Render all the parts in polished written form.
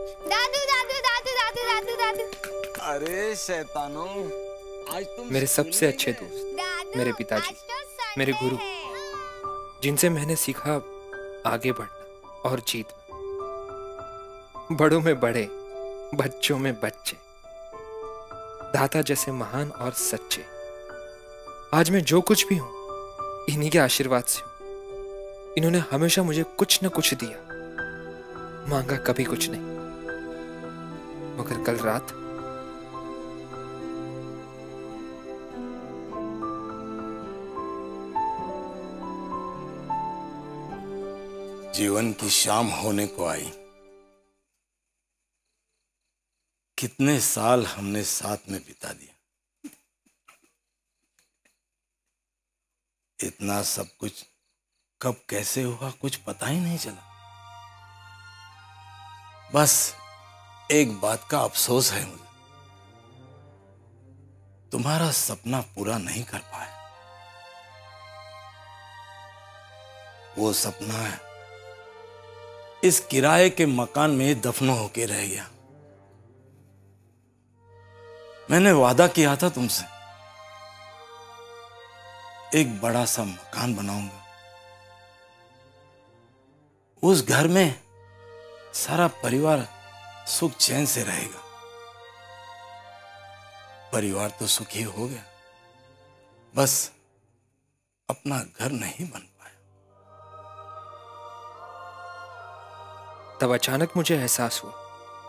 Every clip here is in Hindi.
दादू दादू दादू दादू दादू दादू। अरे शैतानों, आज तुम मेरे सबसे अच्छे दोस्त मेरे पिताजी, मेरे गुरु, जिनसे मैंने सीखा आगे बढ़ना और जीतना। बड़ों में बड़े, बच्चों में बच्चे, दाता जैसे महान और सच्चे। आज मैं जो कुछ भी हूं, इन्हीं के आशीर्वाद से हूं। इन्होंने हमेशा मुझे कुछ न कुछ दिया, मांगा कभी कुछ नहीं। मगर कल रात जीवन की शाम होने को आई। कितने साल हमने साथ में बिता दिया। इतना सब कुछ कब कैसे हुआ कुछ पता ही नहीं चला। बस एक बात का अफसोस है मुझे, तुम्हारा सपना पूरा नहीं कर पाया। वो सपना है इस किराए के मकान में दफन होके रह गया। मैंने वादा किया था तुमसे, एक बड़ा सा मकान बनाऊंगा, उस घर में सारा परिवार सुख चैन से रहेगा। परिवार तो सुखी हो गया, बस अपना घर नहीं बन पाया। तब अचानक मुझे एहसास हुआ,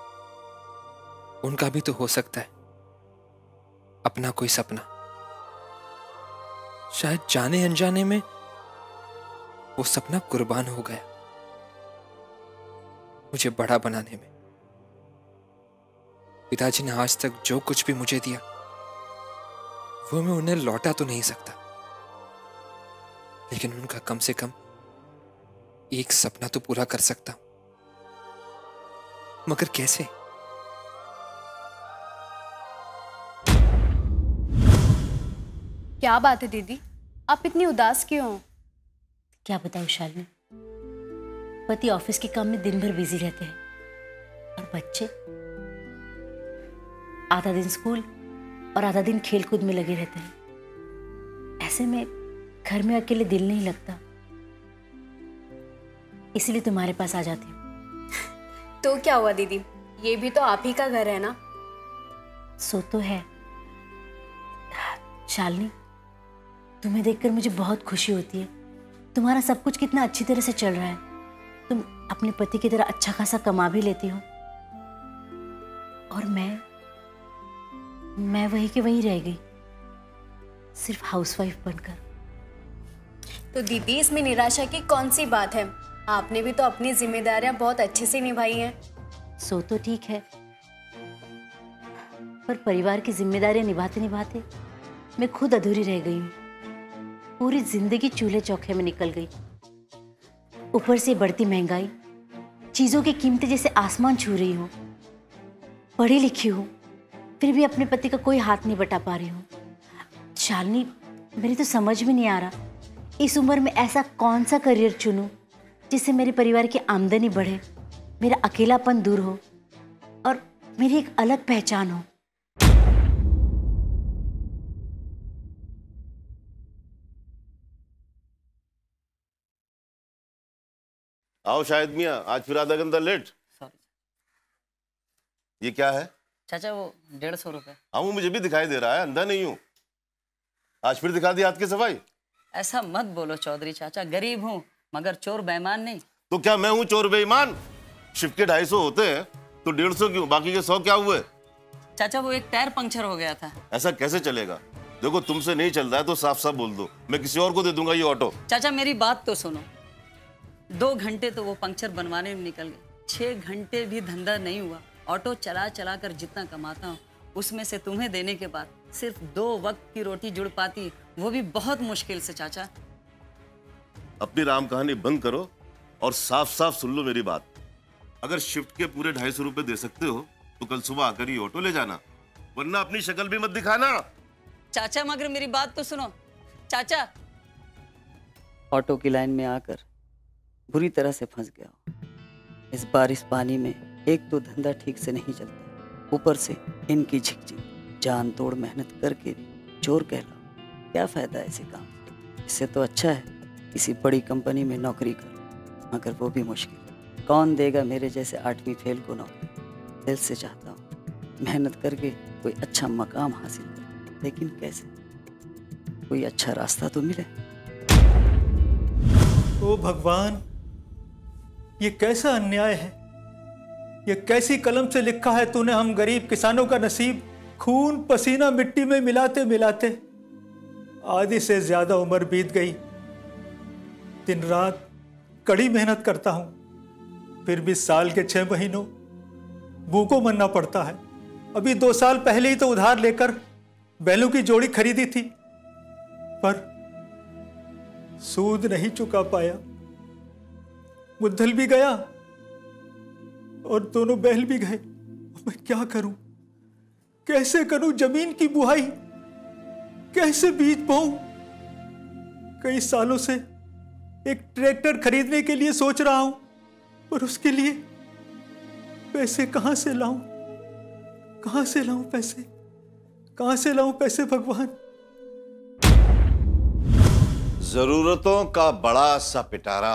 उनका भी तो हो सकता है अपना कोई सपना। शायद जाने अनजाने में वो सपना कुर्बान हो गया मुझे बड़ा बनाने में। पिताजी ने आज तक जो कुछ भी मुझे दिया, वो मैं उन्हें लौटा तो नहीं सकता, लेकिन उनका कम से कम एक सपना तो पूरा कर सकता हूं। मगर कैसे? क्या बात है दीदी, आप इतनी उदास क्यों हो? क्या बताऊं शालिनी, पति ऑफिस के काम में दिन भर बिजी रहते हैं और बच्चे आधा दिन स्कूल और आधा दिन खेल कूद में लगे रहते हैं। ऐसे में घर में अकेले दिल नहीं लगता, इसलिए तुम्हारे पास आ जाती हूँ। तो क्या हुआ दीदी, ये भी तो आप ही का घर है ना। सो तो है शालिनी, तुम्हें देखकर मुझे बहुत खुशी होती है। तुम्हारा सब कुछ कितना अच्छी तरह से चल रहा है। तुम अपने पति की तरह अच्छा खासा कमा भी लेती हो, और मैं वही के वही रह गई, सिर्फ हाउसवाइफ बनकर। तो दीदी, इसमें निराशा की कौन सी बात है? आपने भी तो अपनी जिम्मेदारियां बहुत अच्छे से निभाई हैं। सो तो ठीक है, पर परिवार की जिम्मेदारियां निभाते निभाते मैं खुद अधूरी रह गई हूँ। पूरी जिंदगी चूल्हे चौके में निकल गई। ऊपर से बढ़ती महंगाई, चीजों की कीमतें जैसे आसमान छू रही हूँ। पढ़ी लिखी हूँ, फिर भी अपने पति का कोई हाथ नहीं बटा पा रही हूँ। शालिनी, मेरी तो समझ में नहीं आ रहा, इस उम्र में ऐसा कौन सा करियर चुनूं जिससे मेरे परिवार की आमदनी बढ़े, मेरा अकेलापन दूर हो और मेरी एक अलग पहचान हो। आओ शाहिद मियाँ, आज फिर आधा घंटा लेट। सॉरी। ये क्या है? चाचा वो 150 रुपये। हाँ, वो मुझे भी दिखाई दे रहा है, अंधा नहीं हूँ। आज फिर दिखा दी हाथ की सफाई। ऐसा मत बोलो चौधरी चाचा, गरीब हूँ मगर चोर बेईमान नहीं। तो क्या मैं हूँ चोर बेईमान? शिफ्ट के 250 होते हैं तो 150 क्यों, बाकी के 100 क्या हुए? चाचा वो एक टायर पंक्चर हो गया था। ऐसा कैसे चलेगा? देखो तुमसे नहीं चल रहा है तो साफ साफ बोल दो, मैं किसी और को दे दूंगा ये ऑटो। चाचा मेरी बात तो सुनो, 2 घंटे तो वो पंक्चर बनवाने में निकल गए, 6 घंटे भी धंधा नहीं हुआ। ऑटो चला चला कर जितना कमाता हूँ उसमें से तुम्हें देने के बाद सिर्फ 2 वक्त की रोटी जुड़ पाती, वो भी बहुत मुश्किल से। चाचा अपनी राम कहानी बंद करो और साफ साफ सुन लो मेरी बात। अगर शिफ्ट के पूरे 250 रुपए दे सकते हो तो कल सुबह आकर ही ऑटो ले जाना, वरना अपनी शक्ल भी मत दिखाना। चाचा मगर मेरी बात तो सुनो। चाचा ऑटो की लाइन में आकर बुरी तरह से फंस गया हूं। इस बारिश पानी में एक तो धंधा ठीक से नहीं चलता, ऊपर से इनकी झिकझिक, जान तोड़ मेहनत करके भी चोर कहलाओ। क्या फ़ायदा ऐसे काम से? इससे तो अच्छा है किसी बड़ी कंपनी में नौकरी कर, मगर वो भी मुश्किल। कौन देगा मेरे जैसे 8वीं फेल को नौकरी? दिल से चाहता हूँ मेहनत करके कोई अच्छा मकाम हासिल कर, लेकिन कैसे? कोई अच्छा रास्ता तो मिले। ओ भगवान, ये कैसा अन्याय है! ये कैसी कलम से लिखा है तूने हम गरीब किसानों का नसीब। खून पसीना मिट्टी में मिलाते मिलाते आधी से ज्यादा उम्र बीत गई। दिन रात कड़ी मेहनत करता हूं, फिर भी साल के 6 महीनों भूखों मरना पड़ता है। अभी 2 साल पहले ही तो उधार लेकर बैलों की जोड़ी खरीदी थी, पर सूद नहीं चुका पाया। मुद्दल भी गया और दोनों बैल भी गए। मैं क्या करूं? कैसे करूं जमीन की बुआई? कैसे बीज बोऊं? कई सालों से एक ट्रैक्टर खरीदने के लिए सोच रहा हूं, पर उसके लिए पैसे कहां से लाऊं? कहां से लाऊं पैसे? कहां से लाऊं पैसे भगवान? जरूरतों का बड़ा सा पिटारा,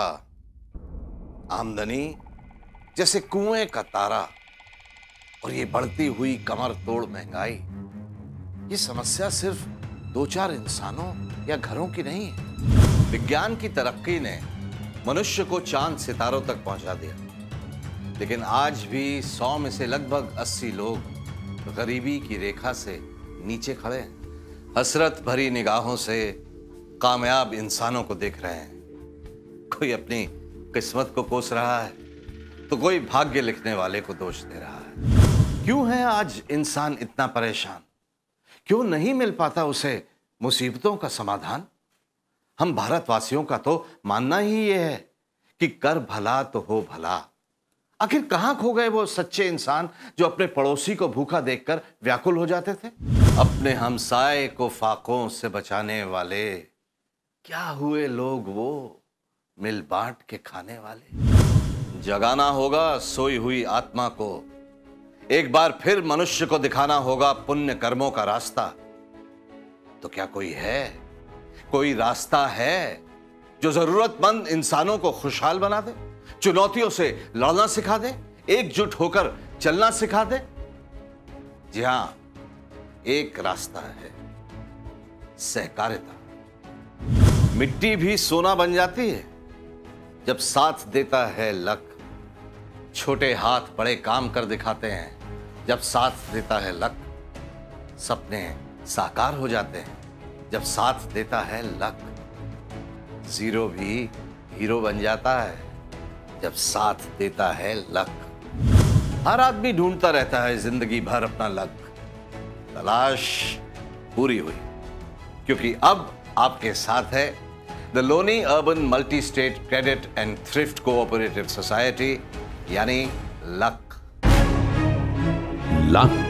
आमदनी जैसे कुएं का तारा, और ये बढ़ती हुई कमर तोड़ महंगाई। ये समस्या सिर्फ 2-4 इंसानों या घरों की नहीं है। विज्ञान की तरक्की ने मनुष्य को चांद सितारों तक पहुंचा दिया, लेकिन आज भी 100 में से लगभग 80 लोग गरीबी की रेखा से नीचे खड़े हैं। हसरत भरी निगाहों से कामयाब इंसानों को देख रहे हैं। कोई अपनी किस्मत को कोस रहा है, तो कोई भाग्य लिखने वाले को दोष दे रहा है। क्यों है आज इंसान इतना परेशान? क्यों नहीं मिल पाता उसे मुसीबतों का समाधान? हम भारतवासियों का तो मानना ही ये है कि कर भला तो हो भला। आखिर कहां खो गए वो सच्चे इंसान जो अपने पड़ोसी को भूखा देखकर व्याकुल हो जाते थे? अपने हमसाए को फाकों से बचाने वाले क्या हुए लोग वो मिल बांट के खाने वाले? जगाना होगा सोई हुई आत्मा को, एक बार फिर मनुष्य को दिखाना होगा पुण्य कर्मों का रास्ता। तो क्या कोई है, कोई रास्ता है जो जरूरतमंद इंसानों को खुशहाल बना दे, चुनौतियों से लड़ना सिखा दे, एकजुट होकर चलना सिखा दे? जी हां, एक रास्ता है, सहकारिता। मिट्टी भी सोना बन जाती है जब साथ देता है लक। छोटे हाथ बड़े काम कर दिखाते हैं जब साथ देता है लक। सपने साकार हो जाते हैं जब साथ देता है लक। जीरो भी हीरो बन जाता है जब साथ देता है लक। हर आदमी ढूंढता रहता है जिंदगी भर अपना लक। तलाश पूरी हुई, क्योंकि अब आपके साथ है the Loni urban multi state credit and thrift cooperative society, यानी Luck. Luck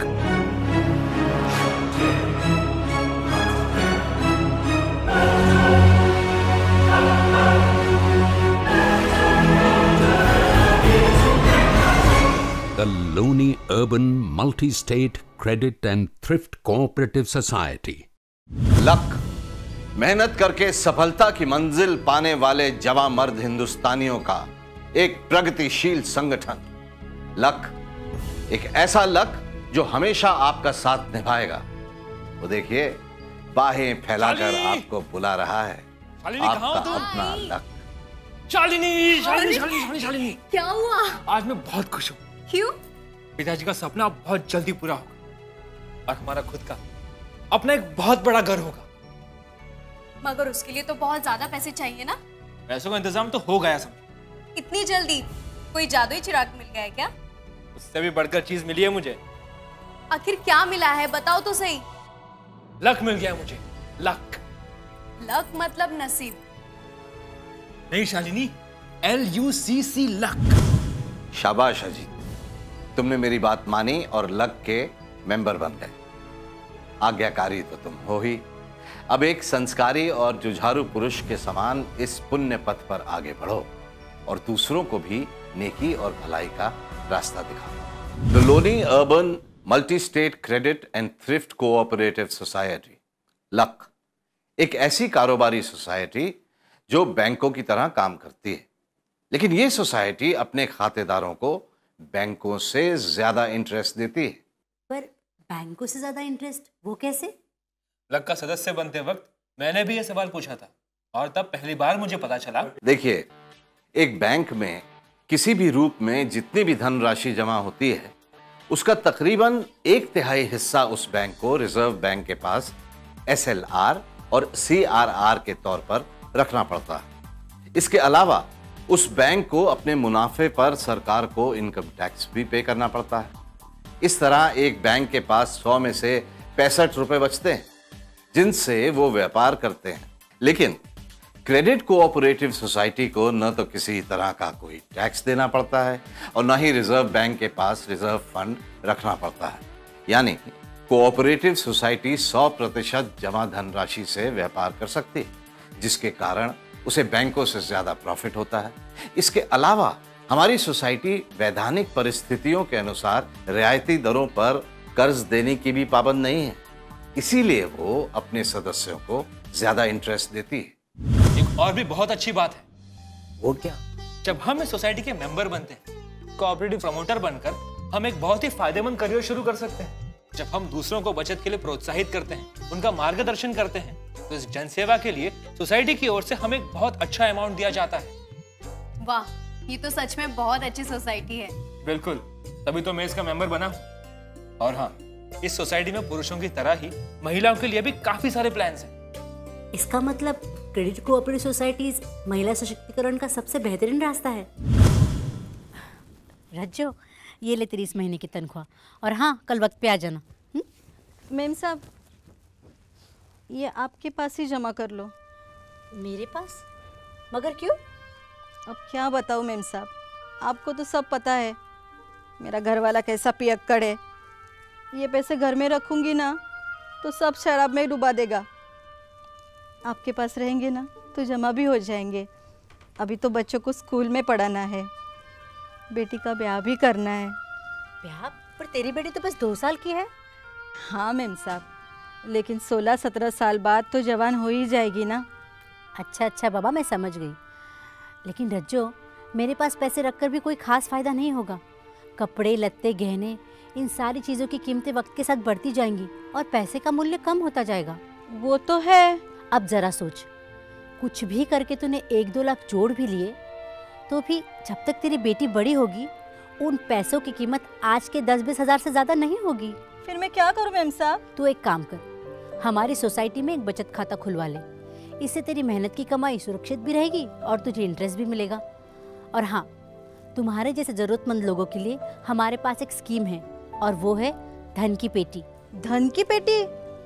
the Loni urban multi state credit and thrift cooperative society. Luck मेहनत करके सफलता की मंजिल पाने वाले जवां मर्द हिंदुस्तानियों का एक प्रगतिशील संगठन। लक, एक ऐसा लक जो हमेशा आपका साथ निभाएगा। वो देखिए, बाहें फैलाकर आपको बुला रहा है, आपका अपना लक। शालिनी, शालिनी, शालिनी, शालिनी, क्या हुआ? आज मैं बहुत खुश हूँ। क्यों? पिताजी का सपना बहुत जल्दी पूरा होगा और हमारा खुद का अपना एक बहुत बड़ा घर होगा। मगर उसके लिए तो बहुत ज्यादा पैसे चाहिए ना? पैसों का इंतजाम तो हो गया समझ। इतनी जल्दी? कोई जादुई चिराग मिल गया है क्या? उससे भी बढ़कर चीज मिली है मुझे। आखिर क्या मिला है, बताओ तो सही। लक मिल गया मुझे, लक। लक मतलब नसीब? नहीं शालिनी, LUCC, लक। शाबाश अजीत, तुमने मेरी बात मानी और लक के मेंबर बन गए। आज्ञाकारी तो तुम हो ही। अब एक संस्कारी और जुझारू पुरुष के समान इस पुण्य पथ पर आगे बढ़ो। और दूसरों को भी नेकी और भलाई का रास्ता दिखाओ। The Loni urban multi state credit and thrift cooperative society लक एक ऐसी कारोबारी सोसाइटी जो बैंकों की तरह काम करती है, लेकिन यह सोसाइटी अपने खातेदारों को बैंकों से ज्यादा इंटरेस्ट देती है। पर बैंकों से ज्यादा इंटरेस्ट वो कैसे? लक का सदस्य बनते वक्त मैंने भी यह सवाल पूछा था और तब पहली बार मुझे पता चला। देखिए, एक बैंक में किसी भी रूप में जितनी भी धनराशि जमा होती है उसका तकरीबन 1/3 हिस्सा उस बैंक को रिजर्व बैंक के पास SLR और CRR के तौर पर रखना पड़ता है। इसके अलावा उस बैंक को अपने मुनाफे पर सरकार को इनकम टैक्स भी पे करना पड़ता है। इस तरह एक बैंक के पास 100 में से 65 रुपए बचते हैं जिनसे वो व्यापार करते हैं। लेकिन क्रेडिट कोऑपरेटिव सोसाइटी को न तो किसी तरह का कोई टैक्स देना पड़ता है और न ही रिजर्व बैंक के पास रिजर्व फंड रखना पड़ता है। यानी कोऑपरेटिव सोसाइटी 100% जमा धनराशि से व्यापार कर सकती है, जिसके कारण उसे बैंकों से ज्यादा प्रॉफिट होता है। इसके अलावा हमारी सोसाइटी वैधानिक परिस्थितियों के अनुसार रियायती दरों पर कर्ज देने की भी पाबंद नहीं है, इसीलिए वो अपने सदस्यों को ज्यादा इंटरेस्ट देती है। एक और भी बहुत अच्छी बात है। वो क्या? जब हम इस सोसाइटी के मेंबर बनते हैं, कोऑपरेटिव प्रमोटर बनकर हम एक बहुत ही फायदेमंद करियर शुरू कर सकते हैं। जब हम दूसरों को बचत के लिए प्रोत्साहित करते हैं, उनका मार्गदर्शन करते हैं, तो इस जनसेवा के लिए सोसाइटी की ओर से हमें एक बहुत अच्छा अमाउंट दिया जाता है। वाह, ये तो सच में बहुत अच्छी सोसाइटी है। बिल्कुल, तभी तो मैं इसका मेंबर बना। और हाँ, इस सोसाइटी में पुरुषों की तरह ही महिलाओं के लिए भी काफी सारे प्लान्स हैं। इसका मतलब क्रेडिट कोऑपरेटिव सोसाइटीज महिला सशक्तिकरण का सबसे बेहतरीन रास्ता है। रज्जो, ये ले तेरी इस महीने की तनख्वाह, और हाँ, कल वक्त पे आ जाना। मैम साहब, ये आपके पास ही जमा कर लो। मेरे पास? मगर क्यों? अब क्या बताऊँ मैम साहब, आपको तो सब पता है मेरा घर वाला कैसा पियक्कड़ है। ये पैसे घर में रखूँगी ना तो सब शराब में डुबा देगा। आपके पास रहेंगे ना तो जमा भी हो जाएंगे। अभी तो बच्चों को स्कूल में पढ़ाना है, बेटी का ब्याह भी करना है। ब्याह? पर तेरी बेटी तो बस 2 साल की है। हाँ मैम साहब, लेकिन 16-17 साल बाद तो जवान हो ही जाएगी ना। अच्छा बाबा, मैं समझ गई। लेकिन रज्जो, मेरे पास पैसे रखकर भी कोई खास फायदा नहीं होगा। कपड़े, लत्ते, गहने, इन सारी चीज़ों की कीमतें वक्त के साथ बढ़ती जाएंगी और पैसे का मूल्य कम होता जाएगा। वो तो है। अब जरा सोच, कुछ भी करके तूने 1-2 लाख जोड़ भी लिए तो भी जब तक तेरी बेटी बड़ी होगी उन पैसों की कीमत आज के 10-20 हज़ार से ज़्यादा नहीं होगी। फिर मैं क्या करूं मैम साहब? तू एक काम कर, हमारी सोसाइटी में एक बचत खाता खुलवा ले। इससे तेरी मेहनत की कमाई सुरक्षित भी रहेगी और तुझे इंटरेस्ट भी मिलेगा। और हाँ, तुम्हारे जैसे ज़रूरतमंद लोगों के लिए हमारे पास एक स्कीम है और वो है धन की पेटी। धन की पेटी?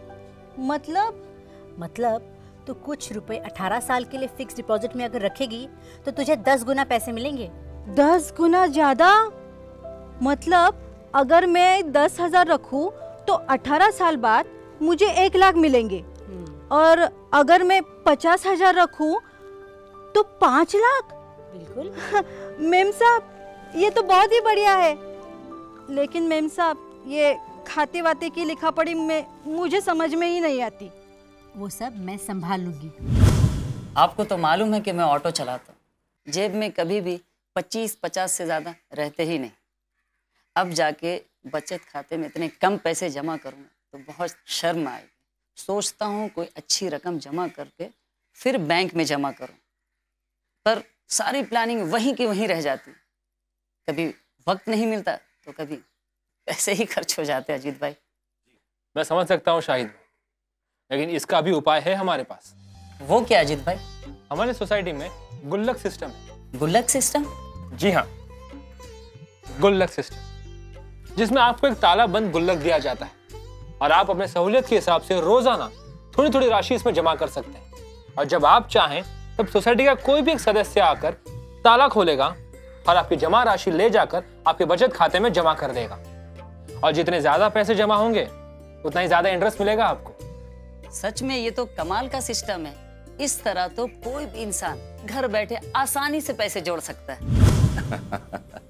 मतलब तो कुछ रुपए 18 साल के लिए फिक्स डिपॉजिट में अगर रखेगी तो तुझे 10 गुना पैसे मिलेंगे। 10 गुना ज्यादा? मतलब अगर मैं 10,000 रखूं तो 18 साल बाद मुझे 1 लाख मिलेंगे, और अगर मैं 50,000 रखूं तो 5 लाख? बिल्कुल। मैम साहब, ये तो बहुत ही बढ़िया है। लेकिन मैम साहब, ये खाते वाते की लिखा पढ़ी में मुझे समझ में ही नहीं आती। वो सब मैं संभाल लूंगी। आपको तो मालूम है कि मैं ऑटो चलाता हूँ, जेब में कभी भी 25-50 से ज़्यादा रहते ही नहीं। अब जाके बचत खाते में इतने कम पैसे जमा करूँगा तो बहुत शर्म आएगी। सोचता हूँ कोई अच्छी रकम जमा करके फिर बैंक में जमा करूँ, पर सारी प्लानिंग वहीं की वहीं रह जाती। कभी वक्त नहीं मिलता तो कभी पैसे ही खर्च हो जाते। अजीत भाई, मैं समझ सकता हूँ शाहिद, लेकिन इसका भी उपाय है हमारे पास। वो क्या अजीत भाई? हमारे सोसाइटी में गुल्लक सिस्टम है। गुल्लक सिस्टम? जी हाँ, गुल्लक सिस्टम, जिसमें आपको एक ताला बंद गुल्लक दिया जाता है और आप अपने सहूलियत के हिसाब से रोजाना थोड़ी थोड़ी राशि इसमें जमा कर सकते हैं। और जब आप चाहें तब सोसाइटी का कोई भी एक सदस्य आकर ताला खोलेगा और आपकी जमा राशि ले जाकर आपके बचत खाते में जमा कर देगा। और जितने ज्यादा पैसे जमा होंगे उतना ही ज्यादा इंटरेस्ट मिलेगा आपको। सच में ये तो कमाल का सिस्टम है। इस तरह तो कोई भी इंसान घर बैठे आसानी से पैसे जोड़ सकता है।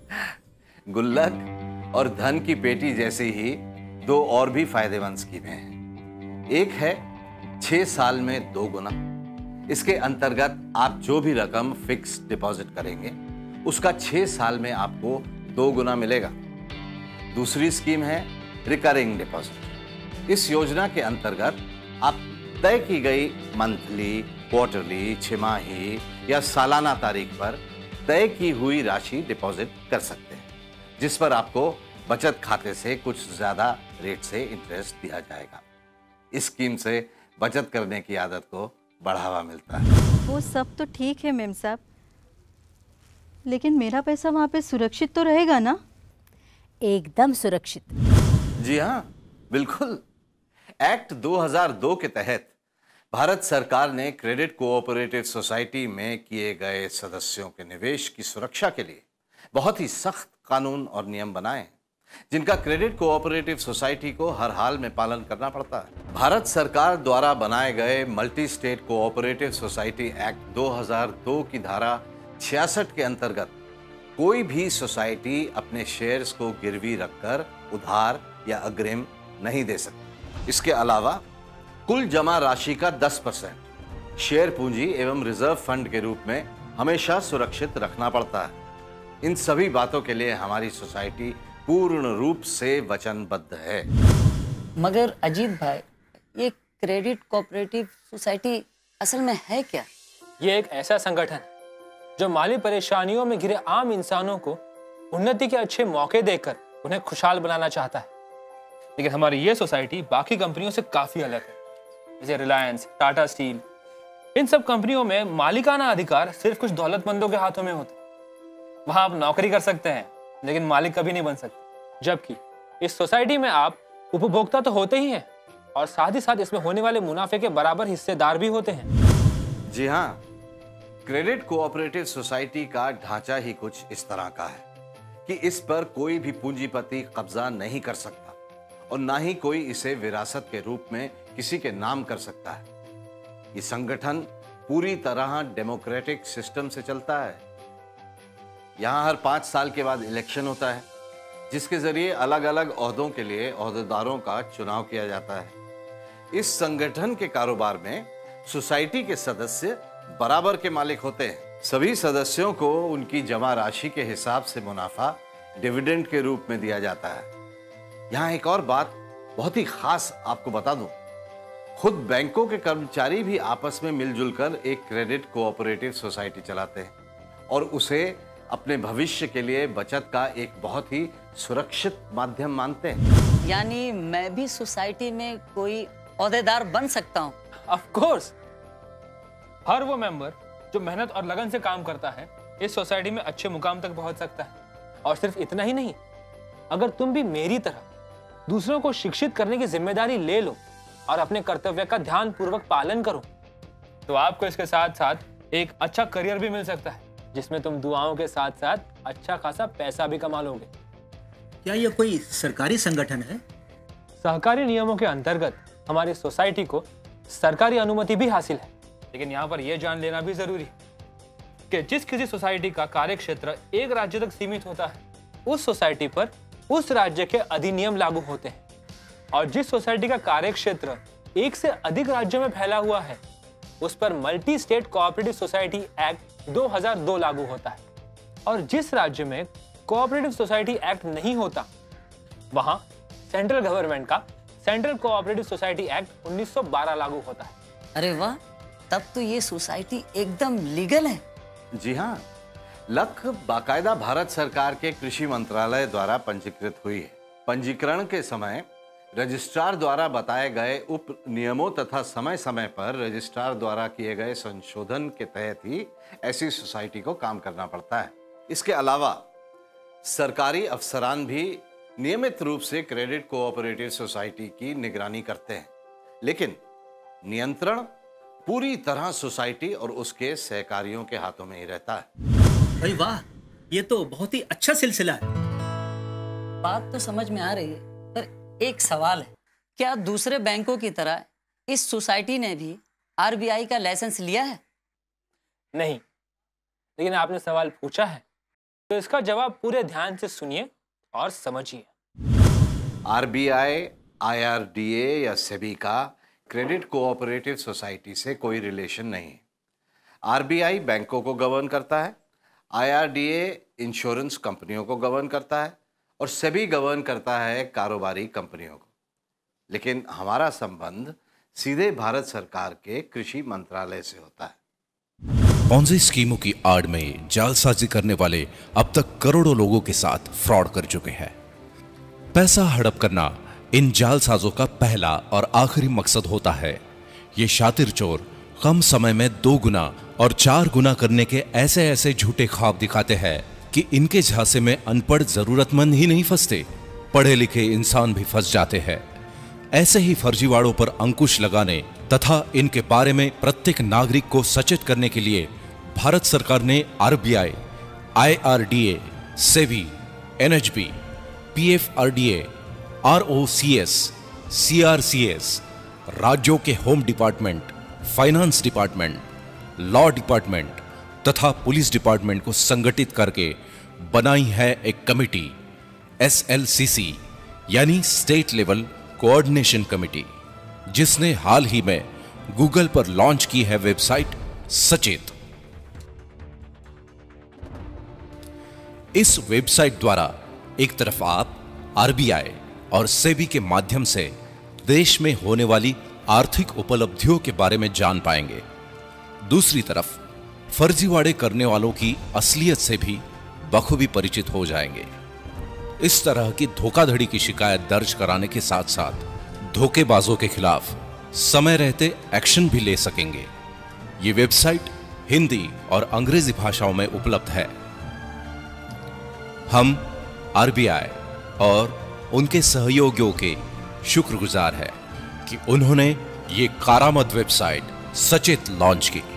गुल्लक और धन की पेटी जैसी ही दो और भी फायदेमंद स्कीमें हैं। एक है 6 साल में 2 गुना। इसके अंतर्गत आप जो भी रकम फिक्स डिपॉजिट करेंगे उसका 6 साल में आपको 2 गुना मिलेगा। दूसरी स्कीम है रिकरिंग डिपॉजिट। इस योजना के अंतर्गत आप तय की गई मंथली, क्वार्टरली, छिमाही या सालाना तारीख पर तय की हुई राशि डिपॉजिट कर सकते हैं, जिस पर आपको बचत खाते से कुछ ज्यादा रेट से इंटरेस्ट दिया जाएगा। इस स्कीम से बचत करने की आदत को बढ़ावा मिलता है। वो सब तो ठीक है मेम साहब, लेकिन मेरा पैसा वहाँ पे सुरक्षित तो रहेगा ना? एकदम सुरक्षित। जी हाँ, बिल्कुल। एक्ट 2002 के तहत भारत सरकार ने क्रेडिट कोऑपरेटिव सोसाइटी में किए गए सदस्यों के निवेश की सुरक्षा के लिए बहुत ही सख्त कानून और नियम बनाए, जिनका क्रेडिट कोऑपरेटिव सोसाइटी को हर हाल में पालन करना पड़ता है। भारत सरकार द्वारा बनाए गए multi state cooperative society act 2002 की धारा 66 के अंतर्गत कोई भी सोसाइटी अपने शेयर्स को गिरवी रखकर उधार या अग्रिम नहीं दे सकती। इसके अलावा कुल जमा राशि का 10% शेयर पूंजी एवं रिजर्व फंड के रूप में हमेशा सुरक्षित रखना पड़ता है। इन सभी बातों के लिए हमारी सोसाइटी पूर्ण रूप से वचनबद्ध है। मगर अजीत भाई, ये क्रेडिट कोऑपरेटिव सोसाइटी असल में है क्या? ये एक ऐसा संगठन है जो माली परेशानियों में घिरे आम इंसानों को उन्नति के अच्छे मौके देकर उन्हें खुशहाल बनाना चाहता है। लेकिन हमारी ये सोसाइटी बाकी कंपनियों से काफी अलग है। जैसे रिलायंस, टाटा स्टील, इन सब कंपनियों में मालिकाना अधिकार सिर्फ कुछ दौलतमंदों के हाथों में होते हैं। वहां आप नौकरी कर सकते हैं लेकिन मालिक कभी नहीं बन सकते। जबकि इस सोसाइटी में आप उपभोक्ता तो होते ही हैं और साथ ही साथ इसमें होने वाले मुनाफे के बराबर हिस्सेदार भी होते हैं। जी हाँ, क्रेडिट कोऑपरेटिव सोसाइटी का ढांचा ही कुछ इस तरह का है कि इस पर कोई भी पूंजीपति कब्जा नहीं कर सकता और ना ही कोई इसे विरासत के रूप में किसी के नाम कर सकता है। ये संगठन पूरी तरह डेमोक्रेटिक सिस्टम से चलता है। यहाँ हर 5 साल के बाद इलेक्शन होता है, जिसके जरिए अलग अलग ओहदों के लिए ओहदेदारों का चुनाव किया जाता है। इस संगठन के कारोबार में सोसाइटी के सदस्य बराबर के मालिक होते हैं। सभी सदस्यों को उनकी जमा राशि के हिसाब से मुनाफा डिविडेंड के रूप में दिया जाता है। यहाँ एक और बात बहुत ही खास आपको बता दूं, खुद बैंकों के कर्मचारी भी आपस में मिलजुल कर एक क्रेडिट कोऑपरेटिव सोसाइटी चलाते हैं और उसे अपने भविष्य के लिए बचत का एक बहुत ही सुरक्षित माध्यम मानते हैं। यानी मैं भी सोसाइटी में कोई ओहदेदार बन सकता हूँ? Of course. हर वो मेंबर जो मेहनत और लगन से काम करता है इस सोसाइटी में अच्छे मुकाम तक पहुंच सकता है। और सिर्फ इतना ही नहीं, अगर तुम भी मेरी तरह दूसरों को शिक्षित करने की जिम्मेदारी ले लो और अपने कर्तव्य का ध्यान पूर्वक पालन करो तो आपको इसके साथ साथ एक अच्छा करियर भी मिल सकता है, जिसमें तुम दुआओं के साथ साथ अच्छा खासा पैसा भी कमा लोगे। क्या यह कोई सरकारी संगठन है? सहकारी नियमों के अंतर्गत हमारी सोसाइटी को सरकारी अनुमति भी हासिल है, लेकिन यहाँ पर यह जान लेना भी जरूरी है कि जिस किसी सोसाइटी का कार्य क्षेत्र एक राज्य तक सीमित होता है, उस सोसाइटी पर उस राज्य के अधिनियम लागू होते हैं, और जिस सोसाइटी का कार्य क्षेत्र एक से अधिक राज्यों में फैला हुआ है उस पर multi state cooperative society act 2002 लागू होता है। और जिस राज्य में कोऑपरेटिव सोसाइटी एक्ट नहीं होता वहां सेंट्रल गवर्नमेंट का सेंट्रल कोऑपरेटिव सोसाइटी एक्ट 1912 लागू होता है। अरे वाह, तब तो ये सोसाइटी एकदम लीगल है। जी हाँ, लख बाकायदा भारत सरकार के कृषि मंत्रालय द्वारा पंजीकृत हुई है। पंजीकरण के समय रजिस्ट्रार द्वारा बताए गए उप नियमों तथा समय समय पर रजिस्ट्रार द्वारा किए गए संशोधन के तहत ही ऐसी सोसाइटी को काम करना पड़ता है। इसके अलावा सरकारी अफसरान भी नियमित रूप से क्रेडिट कोऑपरेटिव सोसाइटी की निगरानी करते हैं, लेकिन नियंत्रण पूरी तरह सोसाइटी और उसके सहकारियों के हाथों में ही रहता है। भाई वाह, ये तो बहुत ही अच्छा सिलसिला है। बात तो समझ में आ रही है, पर एक सवाल है, क्या दूसरे बैंकों की तरह इस सोसाइटी ने भी आरबीआई का लाइसेंस लिया है? नहीं, लेकिन आपने सवाल पूछा है तो इसका जवाब पूरे ध्यान से सुनिए और समझिए। आरबीआई, आईआरडीए या सेबी का क्रेडिट कोऑपरेटिव सोसाइटी से कोई रिलेशन नहीं है। आरबीआई बैंकों को गवर्न करता है, आईआरडीए इंश्योरेंस कंपनियों को गवर्न करता है और सेबी गवर्न करता है कारोबारी कंपनियों को। लेकिन हमारा संबंध सीधे भारत सरकार के कृषि मंत्रालय से होता है। पॉन्जी स्कीमों की आड़ में जालसाजी करने वाले अब तक करोड़ों लोगों के साथ फ्रॉड कर चुके हैं। पैसा हड़प करना इन जालसाजों का पहला और आखिरी मकसद होता है। ये शातिर चोर कम समय में 2 गुना और 4 गुना करने के ऐसे ऐसे झूठे ख्वाब दिखाते हैं कि इनके झांसे में अनपढ़ जरूरतमंद ही नहीं फंसते, पढ़े लिखे इंसान भी फंस जाते हैं। ऐसे ही फर्जीवाड़ों पर अंकुश लगाने तथा इनके बारे में प्रत्येक नागरिक को सचेत करने के लिए भारत सरकार ने RBI, IRDA, SEBI, NHB, PFRDA, ROCS, CRCS, राज्यों के home department, finance department, law department तथा पुलिस डिपार्टमेंट को संगठित करके बनाई है एक कमेटी, एसएलसीसी यानी स्टेट लेवल कोऑर्डिनेशन कमेटी, जिसने हाल ही में गूगल पर लॉन्च की है वेबसाइट सचेत। इस वेबसाइट द्वारा एक तरफ आप आरबीआई और सेबी के माध्यम से देश में होने वाली आर्थिक उपलब्धियों के बारे में जान पाएंगे, दूसरी तरफ फर्जीवाड़े करने वालों की असलियत से भी बखूबी परिचित हो जाएंगे। इस तरह की धोखाधड़ी की शिकायत दर्ज कराने के साथ साथ धोखेबाजों के खिलाफ समय रहते एक्शन भी ले सकेंगे। ये वेबसाइट हिंदी और अंग्रेजी भाषाओं में उपलब्ध है। हम आरबीआई और उनके सहयोगियों के शुक्रगुजार हैं कि उन्होंने ये कारामद वेबसाइट सचेत लॉन्च की।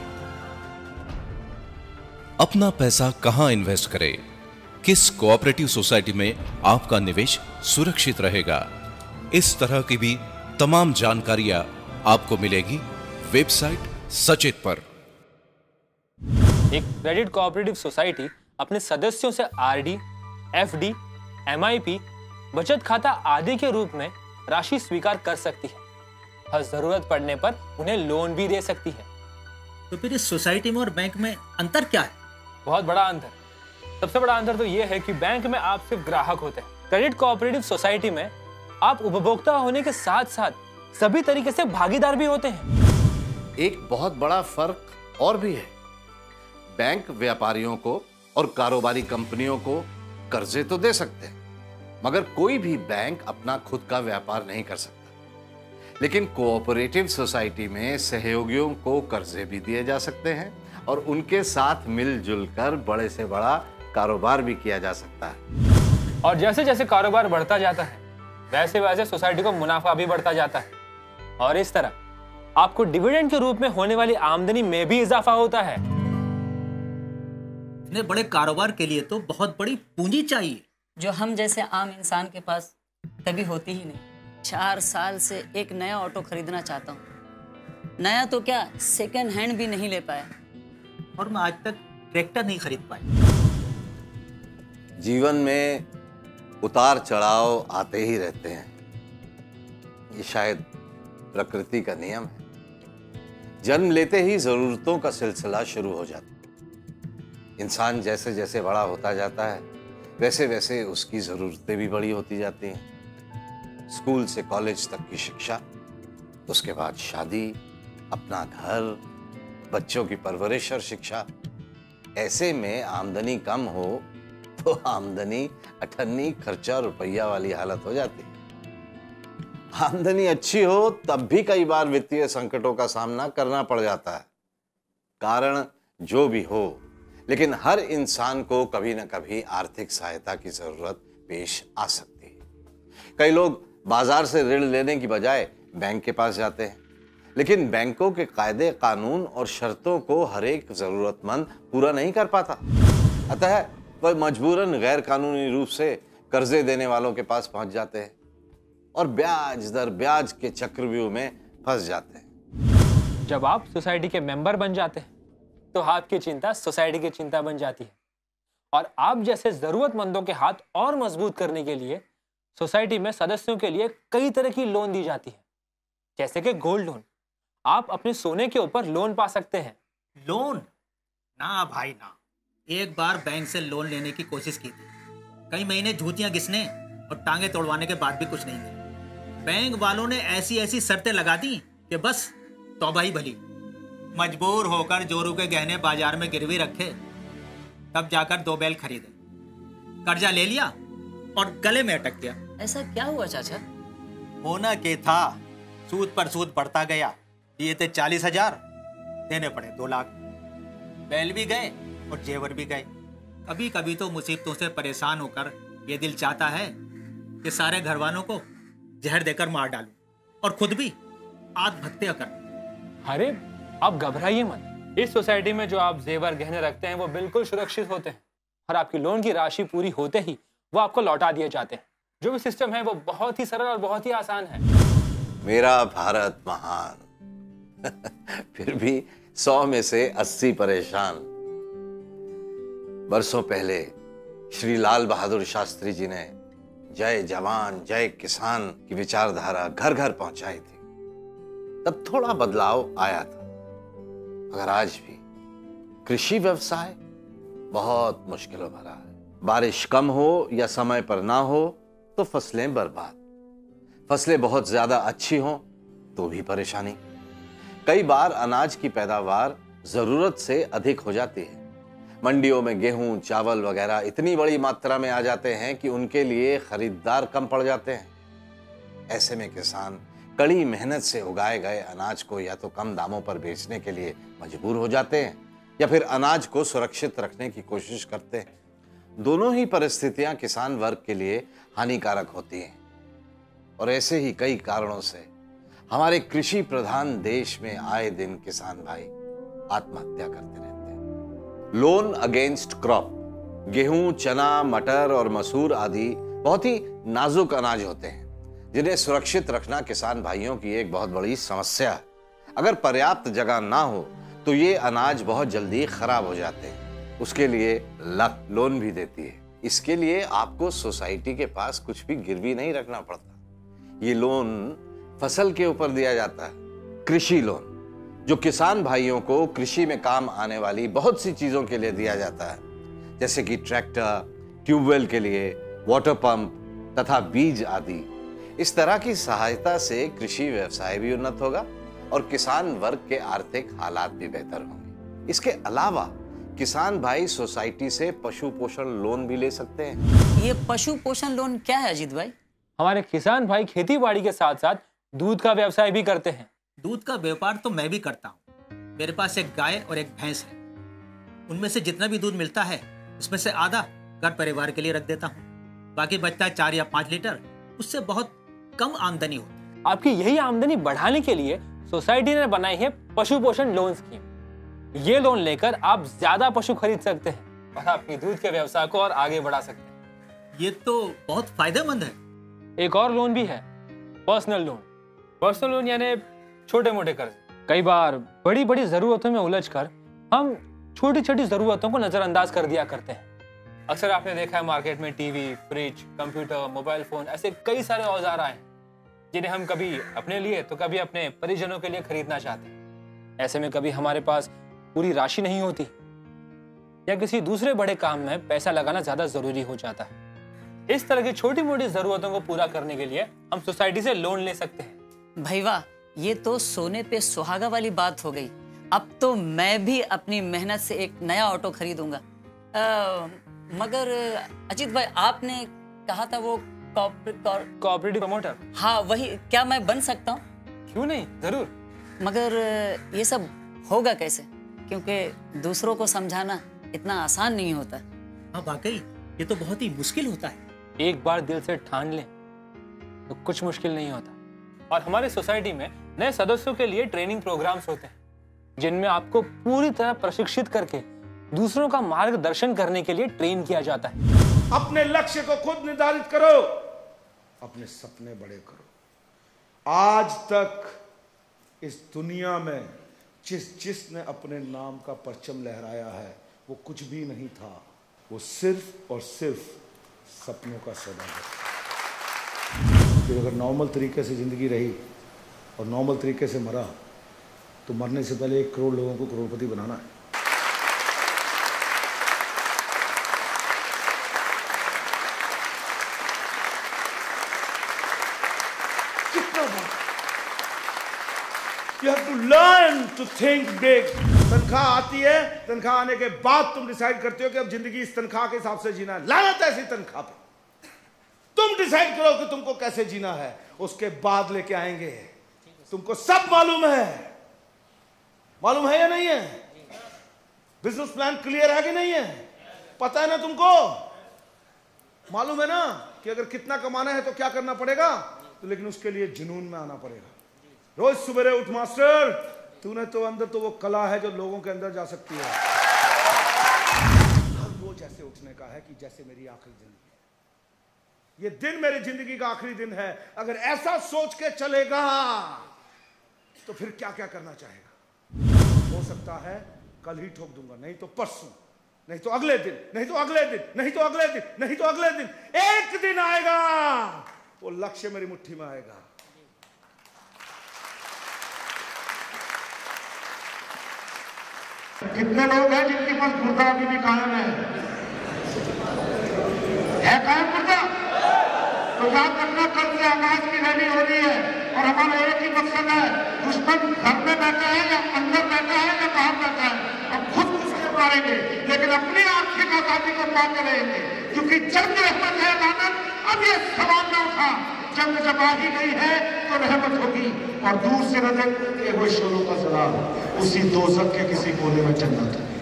अपना पैसा कहां इन्वेस्ट करें, किस कोऑपरेटिव सोसाइटी में आपका निवेश सुरक्षित रहेगा, इस तरह की भी तमाम जानकारियां आपको मिलेगी वेबसाइट सचेत पर। एक क्रेडिट कोऑपरेटिव सोसाइटी अपने सदस्यों से आरडी, एफडी, एमआईपी, बचत खाता आदि के रूप में राशि स्वीकार कर सकती है और जरूरत पड़ने पर उन्हें लोन भी दे सकती है। तो फिर इस सोसाइटी में और बैंक में अंतर क्या है? बहुत बड़ा अंतर। सबसे बड़ा अंतर तो यह है कि बैंक में आप सिर्फ ग्राहक होते हैं, क्रेडिट कोऑपरेटिव सोसाइटी में आप उपभोक्ता होने के साथ साथ सभी तरीके से भागीदार भी होते हैं। एक बहुत बड़ा फर्क और भी है। बैंक व्यापारियों को और कारोबारी कंपनियों को कर्जे तो दे सकते हैं, मगर कोई भी बैंक अपना खुद का व्यापार नहीं कर सकता। लेकिन कोऑपरेटिव सोसाइटी में सहयोगियों को कर्जे भी दिए जा सकते हैं और उनके साथ मिलजुल कर बड़े से बड़ा कारोबार भी किया जा सकता है। और जैसे जैसे कारोबार बढ़ता जाता है वैसे वैसे सोसाइटी को मुनाफा भी बढ़ता जाता है और इस तरह आपको डिविडेंड के रूप में होने वाली आमदनी में भी इजाफा होता है। इतने बड़े कारोबार के लिए तो बहुत बड़ी पूंजी चाहिए, जो हम जैसे आम इंसान के पास कभी होती ही नहीं। 4 साल से एक नया ऑटो खरीदना चाहता हूँ, नया तो क्या सेकंड हैंड भी नहीं ले पाया। और मैं आज तक ट्रैक्टर नहीं खरीद पाया। जीवन में उतार चढ़ाव आते ही रहते हैं, ये शायद प्रकृति का नियम है। जन्म लेते ही जरूरतों का सिलसिला शुरू हो जाता है। इंसान जैसे जैसे बड़ा होता जाता है वैसे वैसे उसकी जरूरतें भी बड़ी होती जाती हैं। स्कूल से कॉलेज तक की शिक्षा, उसके बाद शादी, अपना घर, बच्चों की परवरिश और शिक्षा। ऐसे में आमदनी कम हो तो आमदनी अठन्नी खर्चा रुपया वाली हालत हो जाती है। आमदनी अच्छी हो तब भी कई बार वित्तीय संकटों का सामना करना पड़ जाता है। कारण जो भी हो, लेकिन हर इंसान को कभी न कभी आर्थिक सहायता की जरूरत पेश आ सकती है। कई लोग बाजार से ऋण लेने की बजाय बैंक के पास जाते हैं, लेकिन बैंकों के कायदे, कानून और शर्तों को हर एक जरूरतमंद पूरा नहीं कर पाता। अतः वह मजबूरन गैर कानूनी रूप से कर्जे देने वालों के पास पहुंच जाते हैं और ब्याज दर ब्याज के चक्रव्यूह में फंस जाते हैं। जब आप सोसाइटी के मेंबर बन जाते हैं तो आपकी चिंता सोसाइटी की चिंता बन जाती है, और आप जैसे जरूरतमंदों के हाथ और मजबूत करने के लिए सोसाइटी में सदस्यों के लिए कई तरह की लोन दी जाती है, जैसे कि गोल्ड लोन। आप अपने सोने के ऊपर लोन पा सकते हैं। लोन? ना भाई ना, एक बार बैंक से लोन लेने की कोशिश की थी, कई महीने झूठियां घिसने और टांगे तोड़वाने के बाद भी कुछ नहीं मिला। बैंक वालों ने ऐसी ऐसी शर्तें लगा दी कि बस तौबा ही भली। मजबूर होकर जोरू के गहने बाजार में गिरवी रखे, तब जाकर 2 बैल खरीदे, कर्जा ले लिया और गले में अटक गया। ऐसा क्या हुआ चाचा? होना के था, सूद पर सूद बढ़ता गया। दिए थे 40,000, देने पड़े 2 लाख। बैल भी गए और जेवर भी गए। कभी कभी तो मुसीबतों से परेशान होकर ये दिल चाहता है कि सारे घर वालों को जहर देकर मार डालूं और खुद भी आत्महत्या कर। अरे आप घबराइए मत, इस सोसाइटी में जो आप जेवर गहने रखते हैं वो बिल्कुल सुरक्षित होते हैं, और आपकी लोन की राशि पूरी होते ही वो आपको लौटा दिए जाते हैं। जो भी सिस्टम है वो बहुत ही सरल और बहुत ही आसान है। मेरा भारत महान फिर भी 100 में से 80 परेशान। बरसों पहले श्री लाल बहादुर शास्त्री जी ने जय जवान जय किसान की विचारधारा घर घर पहुंचाई थी, तब थोड़ा बदलाव आया था। मगर आज भी कृषि व्यवसाय बहुत मुश्किलों भरा है। बारिश कम हो या समय पर ना हो तो फसलें बर्बाद, फसलें बहुत ज्यादा अच्छी हो तो भी परेशानी। कई बार अनाज की पैदावार जरूरत से अधिक हो जाती है। मंडियों में गेहूं, चावल वगैरह इतनी बड़ी मात्रा में आ जाते हैं कि उनके लिए खरीदार कम पड़ जाते हैं। ऐसे में किसान कड़ी मेहनत से उगाए गए अनाज को या तो कम दामों पर बेचने के लिए मजबूर हो जाते हैं या फिर अनाज को सुरक्षित रखने की कोशिश करते हैं। दोनों ही परिस्थितियां किसान वर्ग के लिए हानिकारक होती हैं, और ऐसे ही कई कारणों से हमारे कृषि प्रधान देश में आए दिन किसान भाई आत्महत्या करते रहते हैं। लोन अगेंस्ट क्रॉप, गेहूं, चना, मटर और मसूर आदि बहुत ही नाजुक अनाज होते हैं, जिन्हें सुरक्षित रखना किसान भाइयों की एक बहुत बड़ी समस्या है। अगर पर्याप्त जगह ना हो तो ये अनाज बहुत जल्दी खराब हो जाते हैं। उसके लिए लक लोन भी देती है। इसके लिए आपको सोसाइटी के पास कुछ भी गिरवी नहीं रखना पड़ता। ये लोन फसल के ऊपर दिया जाता है, कृषि लोन, जो किसान भाइयों को कृषि में काम आने वाली बहुत सी चीजों के लिए दिया जाता है, जैसे कि ट्रैक्टर, ट्यूबवेल के लिए, वाटर पंप तथा बीज आदि। इस तरह की सहायता से कृषि व्यवसाय भी उन्नत होगा और किसान वर्ग के आर्थिक हालात भी बेहतर होंगे। इसके अलावा किसान भाई सोसाइटी से पशु पोषण लोन भी ले सकते हैं। ये पशु पोषण लोन क्या है अजीत भाई? हमारे किसान भाई खेती बाड़ी के साथ साथ दूध का व्यवसाय भी करते हैं। दूध का व्यापार तो मैं भी करता हूँ। मेरे पास एक गाय और एक भैंस है। उनमें से जितना भी दूध मिलता है उसमें से आधा घर परिवार के लिए रख देता हूँ। बाकी बचता है 4 या 5 लीटर। उससे बहुत कम आमदनी होती है। आपकी यही आमदनी बढ़ाने के लिए सोसाइटी ने बनाई है पशु पोषण लोन स्कीम। ये लोन लेकर आप ज्यादा पशु खरीद सकते हैं और अपनी दूध के व्यवसाय को और आगे बढ़ा सकते हैं। ये तो बहुत फायदेमंद है। एक और लोन भी है, पर्सनल लोन। पर्सनल लोन यानी छोटे मोटे कर्ज। कई बार बड़ी बड़ी जरूरतों में उलझकर हम छोटी छोटी जरूरतों को नजरअंदाज कर दिया करते हैं। अक्सर आपने देखा है मार्केट में TV, fridge, computer, mobile phone, ऐसे कई सारे औजार आए हैं जिन्हें हम कभी अपने लिए तो कभी अपने परिजनों के लिए खरीदना चाहते हैं। ऐसे में कभी हमारे पास पूरी राशि नहीं होती या किसी दूसरे बड़े काम में पैसा लगाना ज्यादा जरूरी हो जाता है। इस तरह की छोटी मोटी जरूरतों को पूरा करने के लिए हम सोसाइटी से लोन ले सकते हैं। भाई वाह, ये तो सोने पे सुहागा वाली बात हो गई। अब तो मैं भी अपनी मेहनत से एक नया ऑटो खरीदूंगा। मगर अजीत भाई, आपने कहा था वो कोऑपरेटिव प्रमोटर। हाँ वही, क्या मैं बन सकता हूँ? क्यों नहीं, जरूर। मगर ये सब होगा कैसे? क्योंकि दूसरों को समझाना इतना आसान नहीं होता। हाँ वाकई, ये तो बहुत ही मुश्किल होता है। एक बार दिल से ठान लें तो कुछ मुश्किल नहीं होता। और हमारे सोसाइटी में नए सदस्यों के लिए ट्रेनिंग प्रोग्राम्स होते हैं जिनमें आपको पूरी तरह प्रशिक्षित करके दूसरों का मार्गदर्शन करने के लिए ट्रेन किया जाता है। अपने लक्ष्य को खुद निर्धारित करो, अपने सपने बड़े करो। आज तक इस दुनिया में जिसने अपने नाम का परचम लहराया है वो कुछ भी नहीं था, वो सिर्फ और सिर्फ सपनों का सौदागर। कि अगर नॉर्मल तरीके से ज़िंदगी रही और नॉर्मल तरीके से मरा तो मरने से पहले 1 करोड़ लोगों को करोड़पति बनाना है। You have to learn to think big. तनख्वाह आती है, तनख्वाह आने के बाद तुम डिसाइड करते हो कि अब जिंदगी इस तनख्वाह के हिसाब से जीना है। लानत ऐसी तनख्वाह पे। तुम डिसाइड करो कि तुमको कैसे जीना है, उसके बाद लेके आएंगे। तुमको सब मालूम है या नहीं है? बिजनेस प्लान क्लियर है कि नहीं है? पता है ना तुमको? मालूम है ना कि अगर कितना कमाना है तो क्या करना पड़ेगा? तो लेकिन उसके लिए जुनून में आना पड़ेगा। रोज सुबह उठ मास्टर, तूने तो अंदर तो वो कला है जो लोगों के अंदर जा सकती है। हर रोज ऐसे उठने का है कि जैसे मेरी आखिरी जिंदगी, ये दिन मेरी जिंदगी का आखिरी दिन है। अगर ऐसा सोच के चलेगा तो फिर क्या क्या करना चाहेगा? हो सकता है कल ही ठोक दूंगा, नहीं तो परसों, नहीं तो अगले दिन, नहीं तो अगले दिन, नहीं तो अगले दिन, नहीं तो अगले दिन। एक दिन आएगा वो लक्ष्य मेरी मुट्ठी में आएगा। कितने लोग हैं जिनके पास मुर्दा अभी भी कायम है कायम मुर्दा? तो याद रखना, कल से आकाश की रैली हो रही है और हमारा एक ही मकसद है, दुश्मन घर में बैठा है या अंदर बैठा है या बाहर बैठा है, हम खुद उसको मारेंगे लेकिन अपनी आर्थिक आजादी को पाते रहेंगे। क्योंकि जंग रहमत है लानत, अब ये सवाल न उठा। जंग जब आ ही गई है तो रहमत होगी और दूर से नजर ये वो शोरों का सलाम, उसी दोज़ख के किसी कोने में जन्नत है।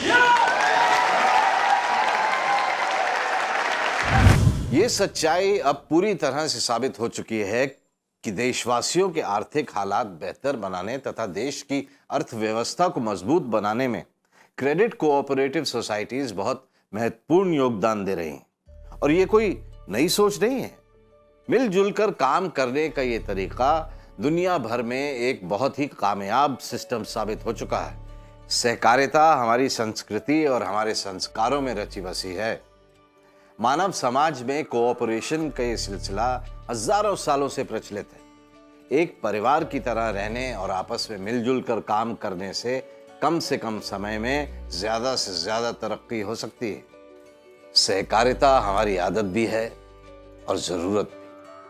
ये सच्चाई अब पूरी तरह से साबित हो चुकी है कि देशवासियों के आर्थिक हालात बेहतर बनाने तथा देश की अर्थव्यवस्था को मजबूत बनाने में क्रेडिट कोऑपरेटिव सोसाइटीज बहुत महत्वपूर्ण योगदान दे रही हैं। और ये कोई नई सोच नहीं है। मिलजुल कर काम करने का ये तरीका दुनिया भर में एक बहुत ही कामयाब सिस्टम साबित हो चुका है। सहकारिता हमारी संस्कृति और हमारे संस्कारों में रची बसी है। मानव समाज में कोऑपरेशन का ये सिलसिला हजारों सालों से प्रचलित है। एक परिवार की तरह रहने और आपस में मिलजुल कर काम करने से कम समय में ज्यादा से ज्यादा तरक्की हो सकती है। सहकारिता हमारी आदत भी है और जरूरत भी।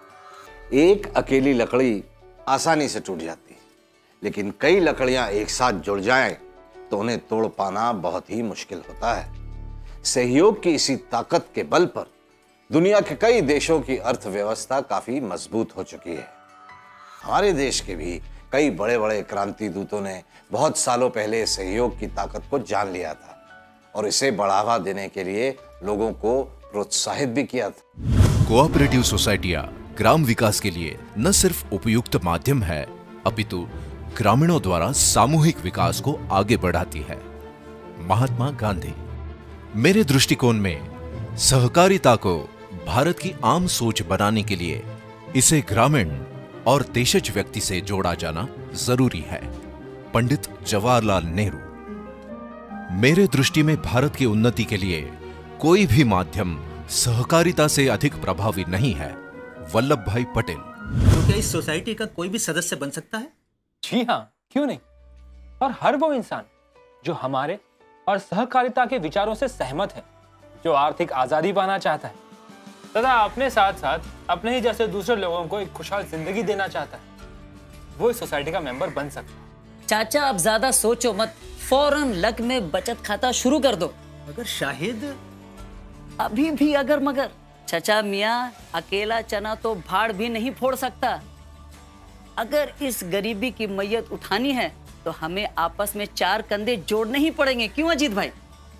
एक अकेली लकड़ी आसानी से टूट जाती है, लेकिन कई लकड़ियां एक साथ जुड़ जाएं तो उन्हें तोड़ पाना बहुत ही मुश्किल होता है। सहयोग की इसी ताकत के बल पर दुनिया के कई देशों की अर्थव्यवस्था काफी मजबूत हो चुकी है। हमारे देश के भी कई बड़े बड़े क्रांति दूतों ने बहुत सालों पहले सहयोग की ताकत को जान लिया था और इसे बढ़ावा देने के लिए लोगों को प्रोत्साहित भी किया था। कोऑपरेटिव सोसाइटियां ग्राम विकास के लिए न सिर्फ उपयुक्त माध्यम है, अपितु ग्रामीणों द्वारा सामूहिक विकास को आगे बढ़ाती है। महात्मा गांधी। मेरे दृष्टिकोण में सहकारिता को भारत की आम सोच बनाने के लिए इसे ग्रामीण और देशज व्यक्ति से जोड़ा जाना जरूरी है। पंडित जवाहरलाल नेहरू। मेरे दृष्टि में भारत की उन्नति के लिए कोई भी माध्यम सहकारिता से अधिक प्रभावी नहीं है। वल्लभ भाई पटेल। तो क्या इस सोसाइटी का कोई भी सदस्य बन सकता है? जी हाँ, क्यों नहीं। और हर वो इंसान जो हमारे और सहकारिता के विचारों से सहमत है, जो आर्थिक आजादी पाना चाहता है तथा अपने साथ साथ अपने ही जैसे दूसरे लोगों को एक खुशहाल जिंदगी देना चाहता है, वो इस सोसाइटी का मेंबर बन सकता है। चाचा अब ज्यादा सोचो मत, फौरन लक में बचत खाता शुरू कर दो। अगर शाहिद अभी भी अगर मगर, चाचा मियाँ अकेला चना तो भाड़ भी नहीं फोड़ सकता। अगर इस गरीबी की मैयत उठानी है तो हमें आपस में 4 कंधे जोड़ने ही पड़ेंगे। क्यों अजीत भाई?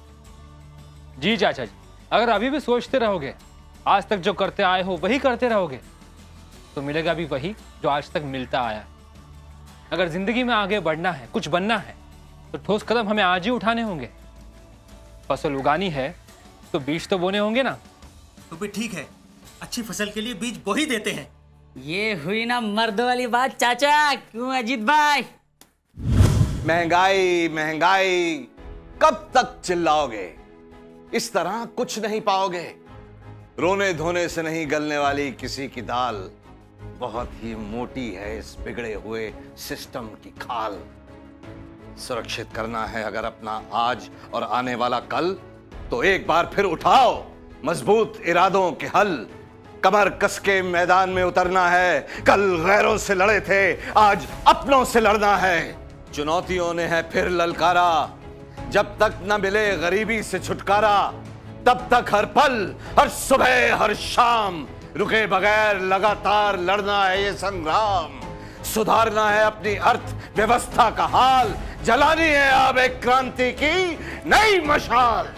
जी चाचा जी, अगर अभी भी सोचते रहोगे, आज तक जो करते आए हो वही करते रहोगे, तो मिलेगा भी वही जो आज तक मिलता आया है। अगर जिंदगी में आगे बढ़ना है, कुछ बनना है, तो ठोस कदम हमें आज ही उठाने होंगे। फसल उगानी है तो बीज तो बोने होंगे ना। तो भी ठीक है, अच्छी फसल के लिए बीज बो ही देते हैं। ये हुई ना मर्द वाली बात चाचा। क्यों अजीत भाई? महंगाई महंगाई, कब तक चिल्लाओगे? इस तरह कुछ नहीं पाओगे। रोने धोने से नहीं गलने वाली किसी की दाल बहुत ही मोटी है इस बिगड़े हुए सिस्टम की खाल। सुरक्षित करना है अगर अपना आज और आने वाला कल, तो एक बार फिर उठाओ मजबूत इरादों के हल। कमर कस के मैदान में उतरना है। कल गैरों से लड़े थे, आज अपनों से लड़ना है। चुनौतियों ने है फिर ललकारा, जब तक न मिले गरीबी से छुटकारा, तब तक हर पल, हर सुबह, हर शाम रुके बगैर लगातार लड़ना है ये संग्राम। सुधारना है अपनी अर्थव्यवस्था का हाल, जलानी है अब एक क्रांति की नई मशाल।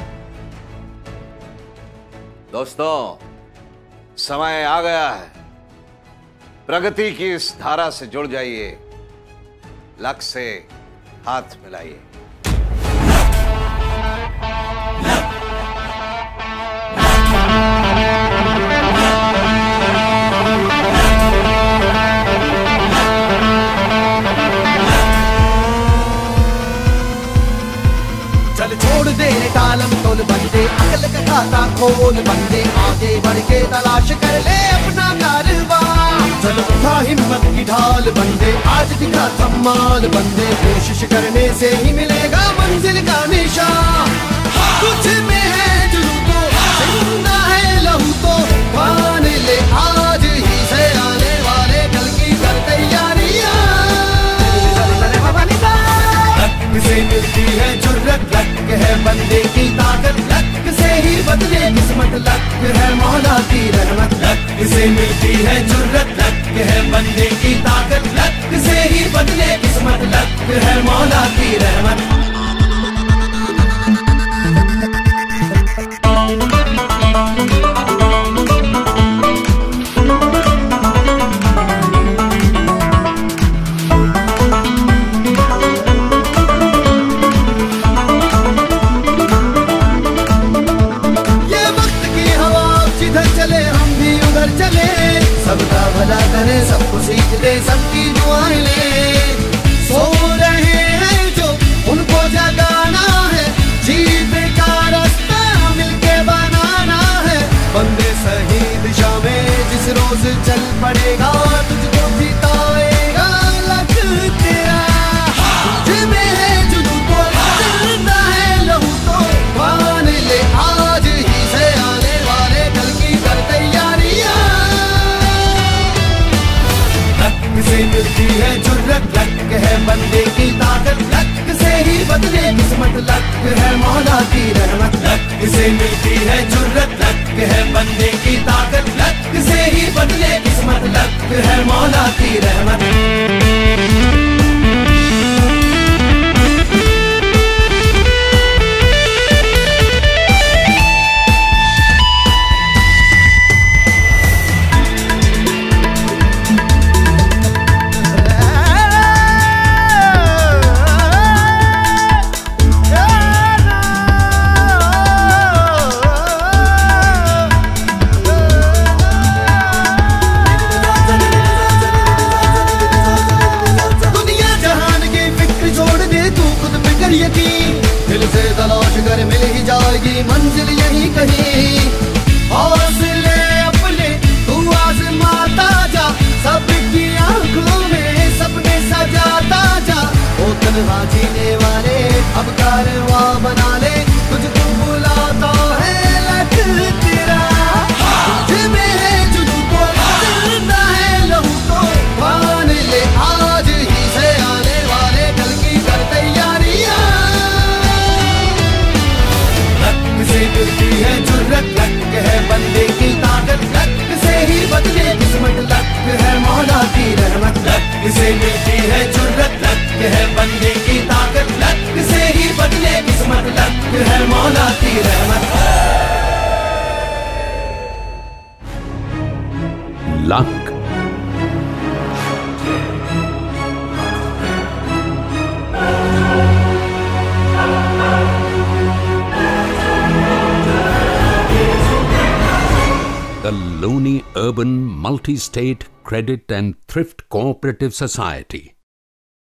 दोस्तों, समय आ गया है। प्रगति की इस धारा से जुड़ जाइए, लक्ष्य से हाथ मिलाइए। चल छोड़ दे टालम टोल बंदे, अकल का खाता खोल बंदे, आगे बढ़ के तलाश कर ले अपना कारवां। चल उठा हिम्मत की ढाल बंदे, आज दिखा कमाल बंदे, कोशिश करने से ही मिलेगा मंजिल का निशान। कुछ में है जुनून तो, जिंदा है लहू तो, मान ले आज ही से आने वाले कल की कर तैयारियां। लक से मिलती है जुर्रत, लक है बंदे की ताकत, लक से ही बदले किस्मत, लक है मौला की रहमत। लक से मिलती है जुर्रत, लक है बंदे की ताकत, लक से ही बदले किस्मत, लक है मौला की रहमत। सबका भला करे, सबको सीख दे, सबकी दुआएं ले। सो रहे हैं जो उनको जगाना है, जीत का रास्ता मिलके बनाना है। बंदे सही दिशा में जिस रोज चल पड़ेगा, तुझको जिताएगा लक तेरा। तुझ में है जुनून तो, जिंदा है लहू तो, मान ले आज ही से आने वाले कल की कर तैयारियां। से मिलती है जुर्रत, लक है बंदे की ताकत, लक से ही बदले किस्मत, लक है मौला की रहमत। लक से मिलती है जुर्रत, लक है बंदे की ताकत, लक से ही बदले किस्मत, लक है मौला की रहमत। दिल से तलाश कर मिल ही जाएगी मंजिल यही कहीं। हौसले अपने तू आजमाता जा, सबकी आंखों में सपने सजाता जा। ओ तन्हा जीने वाले अब कारवां बना ले, तुझको बुलाता है लक तेरा। तुझ में है जुनून तो, जिंदा है लहू तो, मान ले आज ही से आने वाले कल की कर तैयारियां। से मिलती है जुर्रत, लक है बंदे की ताकत, लक से ही बदले किस्मत, लक है मौला की रहमत। लक से मिलती है जुर्रत, लक है बंदे की ताकत, लक से ही बदले किस्मत, लक है मौला की रहमत। लक The Loni Urban Multi-State Credit and Thrift Cooperative Society